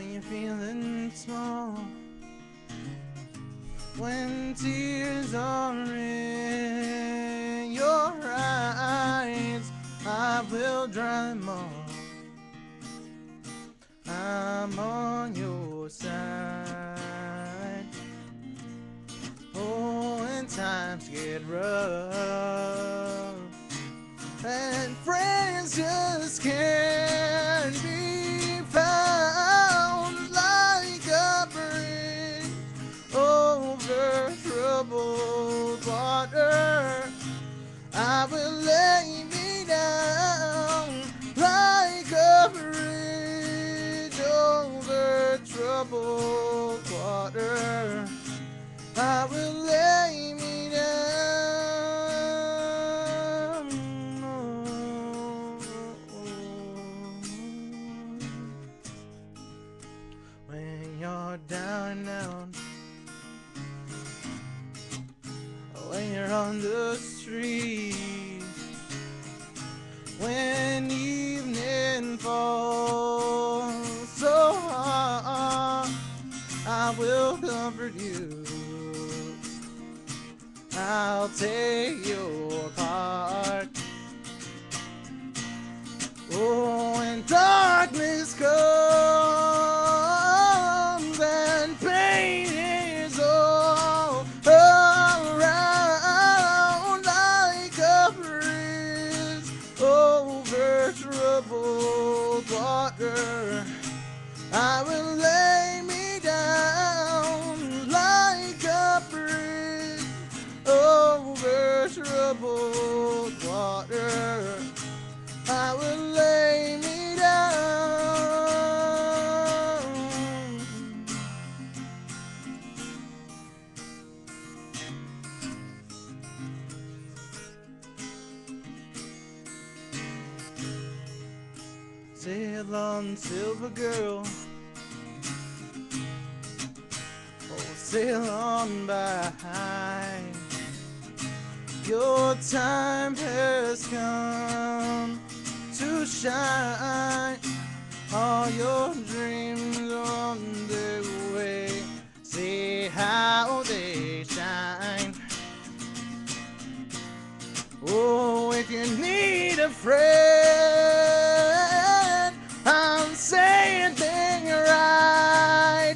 when you're feeling small, when tears are in your eyes, I will dry them all. I'm on your side. Oh, when times get rough and friends just can't be found, like a bridge over troubled water, I will lay me down like a bridge over troubled water. I will lay me down. When you're down and out, when you're on the street, when evening falls so hard, I will comfort you. I'll take your part. Oh, when darkness comes and pain is all around, like a bridge over troubled water, I will lay me down like a bridge over troubled water. I will lay me down. Sail on, silver girl. Oh, sail on by. Your time has come to shine. All your dreams on their way. See how they shine. Oh, if you need a friend, I'm saying things right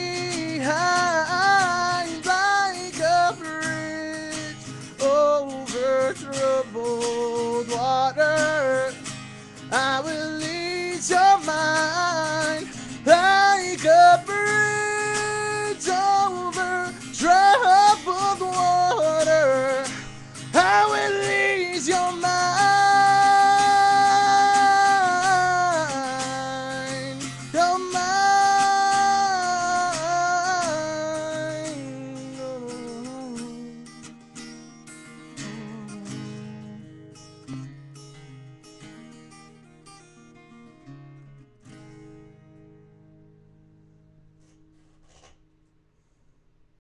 behind, like a bridge over troubled water. I will